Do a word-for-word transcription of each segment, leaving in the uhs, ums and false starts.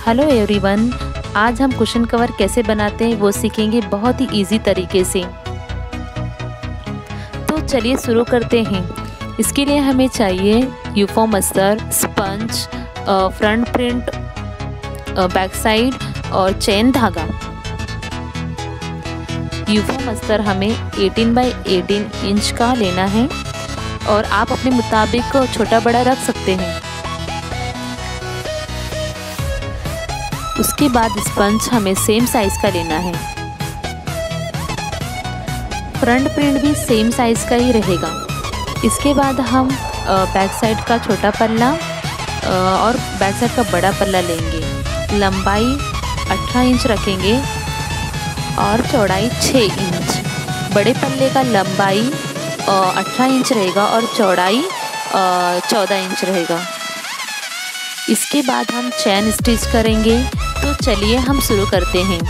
Hello everyone, आज हम cushion cover कैसे बनाते हैं वो सीखेंगे बहुत ही इजी तरीके से। तो चलिए शुरू करते हैं। इसके लिए हमें चाहिए यूनिफॉर्म अस्तर, sponge, front print, back side और चेन धागा। यूनिफॉर्म अस्तर हमें अठारह बाई अठारह इंच का लेना है और आप अपने मुताबिक छोटा बड़ा रख सकते हैं। उसके बाद स्पंज हमें सेम साइज़ का लेना है। फ्रंट प्रिंट भी सेम साइज़ का ही रहेगा। इसके बाद हम बैक साइड का छोटा पल्ला और बैक साइड का बड़ा पल्ला लेंगे। लंबाई अठारह इंच रखेंगे और चौड़ाई छः इंच। बड़े पल्ले का लंबाई अठारह इंच रहेगा और चौड़ाई चौदह इंच रहेगा। इसके बाद हम चैन स्टिच करेंगे। तो चलिए हम शुरू करते हैं।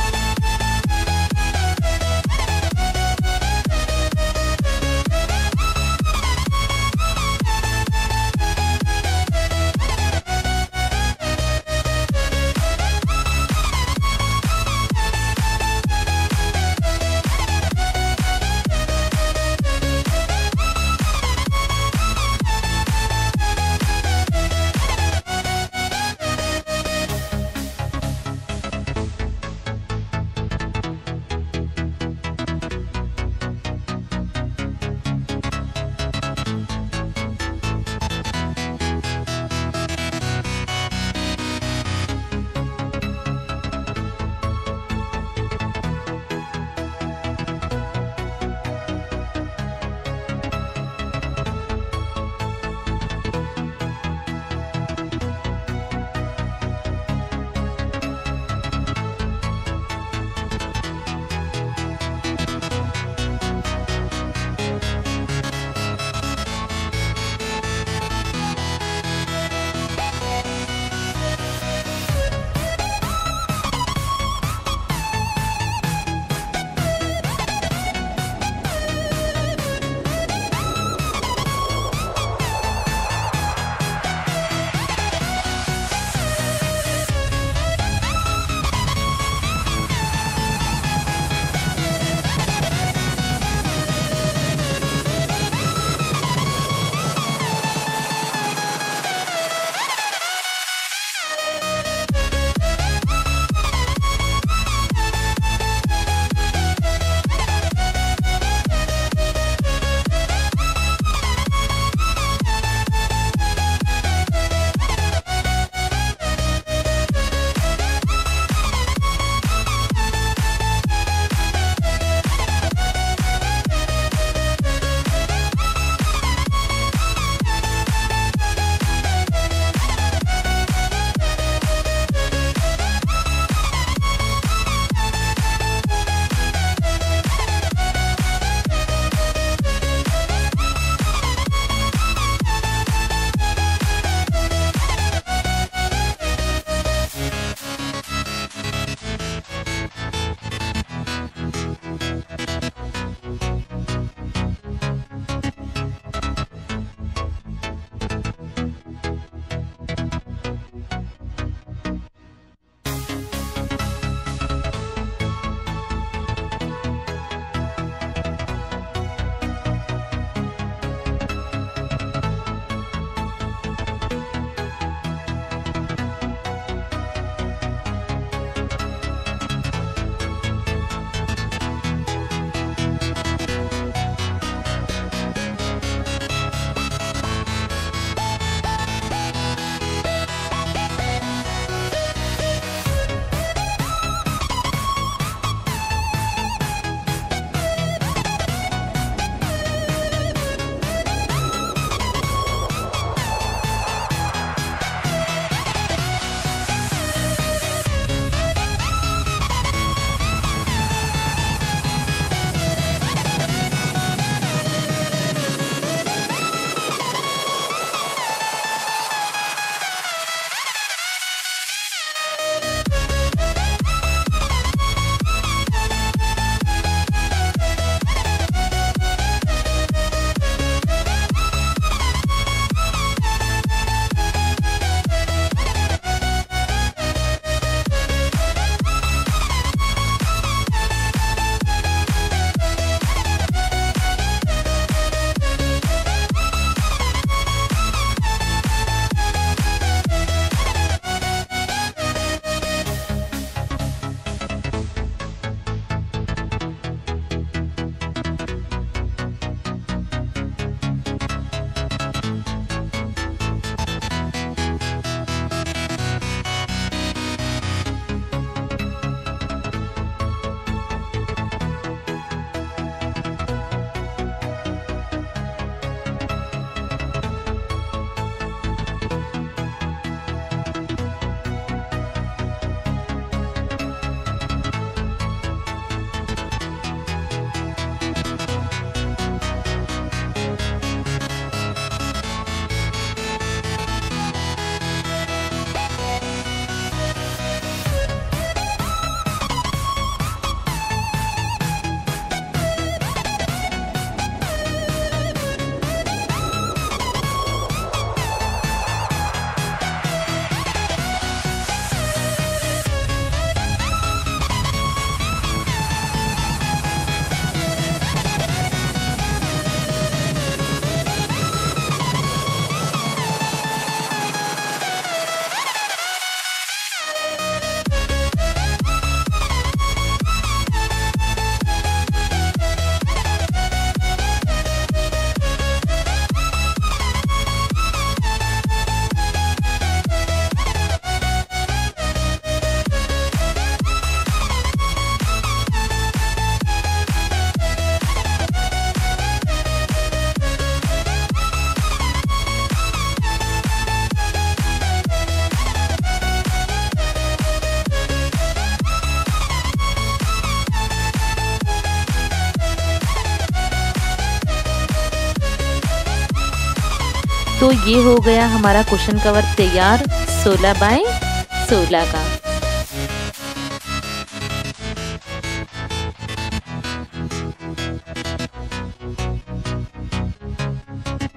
तो ये हो गया हमारा कुशन कवर तैयार सोलह बाय सोलह का।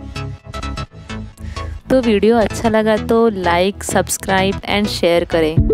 तो वीडियो अच्छा लगा तो लाइक, सब्सक्राइब एंड शेयर करें।